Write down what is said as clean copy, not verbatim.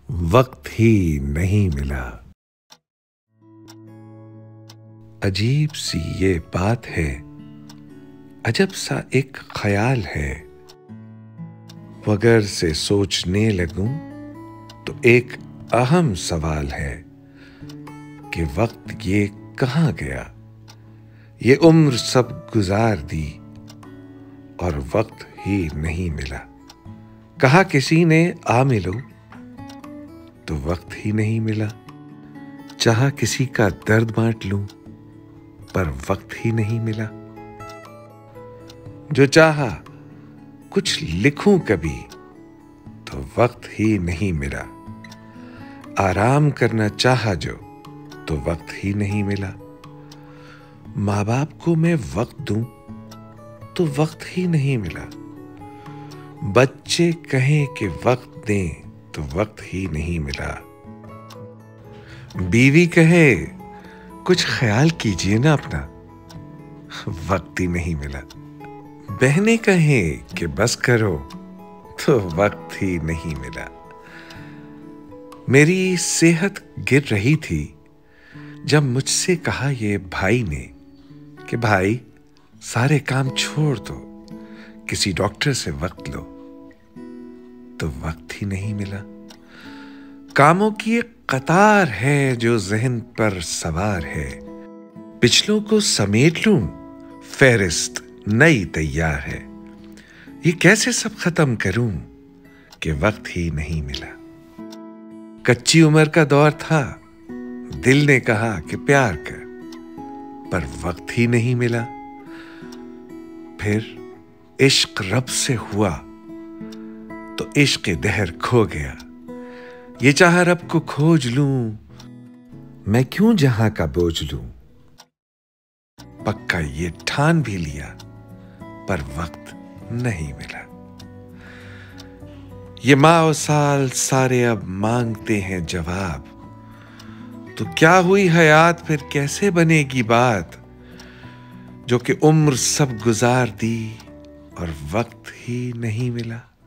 वक्त ही नहीं मिला। अजीब सी ये बात है, अजब सा एक ख्याल है। वगर से सोचने लगूं तो एक अहम सवाल है कि वक्त ये कहाँ गया। ये उम्र सब गुजार दी और वक्त ही नहीं मिला। कहा किसी ने आ मिलो तो वक्त ही नहीं मिला। चाहा किसी का दर्द बांट लूं पर वक्त ही नहीं मिला। जो चाहा कुछ लिखूं कभी तो वक्त ही नहीं मिला। आराम करना चाहा जो तो वक्त ही नहीं मिला। माँ बाप को मैं वक्त दूं तो वक्त ही नहीं मिला। बच्चे कहें कि वक्त दें तो वक्त ही नहीं मिला। बीवी कहे कुछ ख्याल कीजिए ना अपना, वक्त ही नहीं मिला। बहनें कहें कि बस करो तो वक्त ही नहीं मिला। मेरी सेहत गिर रही थी जब मुझसे कहा ये भाई ने कि भाई सारे काम छोड़ दो, किसी डॉक्टर से वक्त लो, तो वक्त ही नहीं मिला। कामों की एक कतार है जो ज़हन पर सवार है। पिछलों को समेट लूं, फेरिस्त नई तैयार है। ये कैसे सब खत्म करूं कि वक्त ही नहीं मिला। कच्ची उम्र का दौर था, दिल ने कहा कि प्यार कर, पर वक्त ही नहीं मिला। फिर इश्क रब से हुआ तो इश्क दहर खो गया। ये चाह रब को खोज लूं, मैं क्यों जहां का बोझ लूं। पक्का ये ठान भी लिया पर वक्त नहीं मिला। ये माओ साल सारे अब मांगते हैं जवाब, तो क्या हुई हयात फिर कैसे बनेगी बात। जो कि उम्र सब गुजार दी और वक्त ही नहीं मिला।